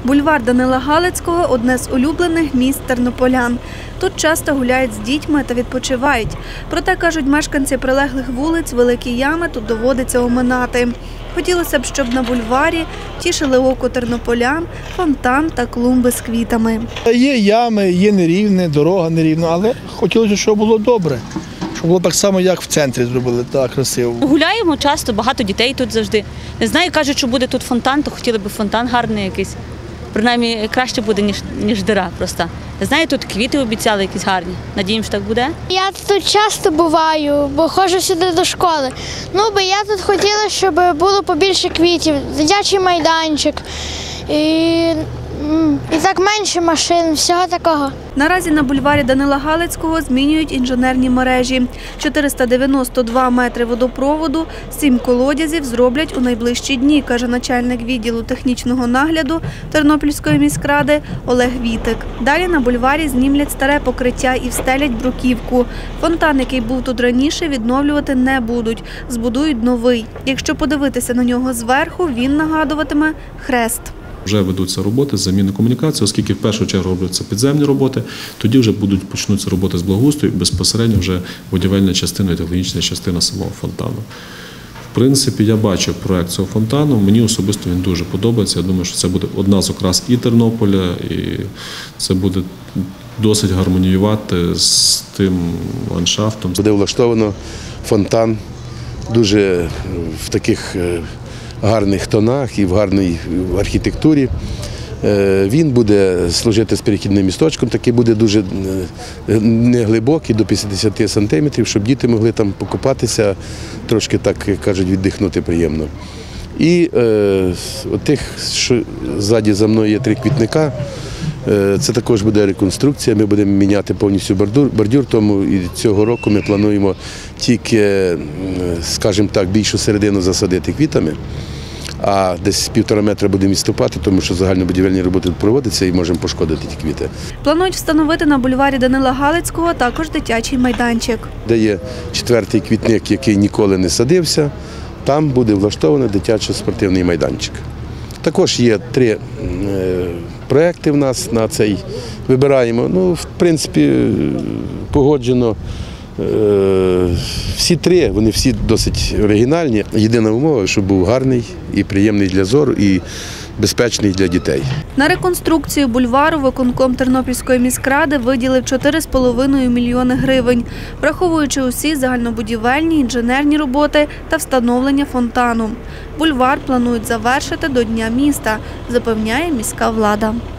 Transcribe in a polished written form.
Бульвар Данила Галицького – одне з улюблених місць тернополян. Тут часто гуляють з дітьми та відпочивають. Проте, кажуть мешканці прилеглих вулиць, великі ями тут доводиться оминати. Хотілося б, щоб на бульварі тішили око тернополян фонтан та клумби з квітами. Є ями, є нерівне, дорога нерівна, але хотілося, щоб було добре. Щоб було так само, як в центрі зробили, так красиво. Гуляємо часто, багато дітей тут завжди. Не знаю, кажуть, що буде тут фонтан, то хотіли б фонтан гарний якийсь. Принаймні, краще буде, ніж дира просто. Не знаю, тут квіти обіцяли якісь гарні. Надіємося, що так буде. Я тут часто буваю, бо ходжу сюди до школи. Бо я тут хотіла, щоб було побільше квітів, дитячий майданчик. І так менше машин, всього такого. Наразі на бульварі Данила Галицького змінюють інженерні мережі. 492 метри водопроводу, 7 колодязів зроблять у найближчі дні, каже начальник відділу технічного нагляду Тернопільської міськради Олег Вітик. Далі на бульварі знімлять старе покриття і встелять бруківку. Фонтан, який був тут раніше, відновлювати не будуть, збудують новий. Якщо подивитися на нього зверху, він нагадуватиме хрест. Вже ведуться роботи з заміни комунікації, оскільки в першу чергу робляться підземні роботи, тоді вже почнуться роботи з благоустрою, безпосередньо вже будівельна частина і технологічна частина самого фонтану. В принципі, я бачив проект цього фонтану, мені особисто він дуже подобається. Я думаю, що це буде одна з окрас і Тернополя, і це буде досить гармоніювати з тим ландшафтом. Буде влаштовано фонтан дуже в таких гарних тонах і в гарній архітектурі. Він буде служити з перехідним місточком, такий буде дуже неглибокий, до 50 сантиметрів, щоб діти могли там покупатися, трошки, так як кажуть, віддихнути приємно. І тих, що ззаді за мною є 3 квітника, це також буде реконструкція, ми будемо міняти повністю бордюр, тому і цього року ми плануємо тільки, скажімо так, більшу середину засадити квітами, а десь 1,5 метра будемо відступати, тому що загальнобудівельні роботи проводяться і можемо пошкодити ті квіти. Планують встановити на бульварі Данила Галицького також дитячий майданчик. Де є 4-й квітник, який ніколи не садився, там буде влаштований дитячо-спортивний майданчик. Також є 3 проекти в нас на цей. Вибираємо. В принципі, погоджено. Всі 3, вони всі досить оригінальні. Єдина умова, щоб був гарний і приємний для зору, і безпечний для дітей. На реконструкцію бульвару виконком Тернопільської міськради виділив 4,5 мільйони гривень, враховуючи усі загальнобудівельні, інженерні роботи та встановлення фонтану. Бульвар планують завершити до Дня міста, запевняє міська влада.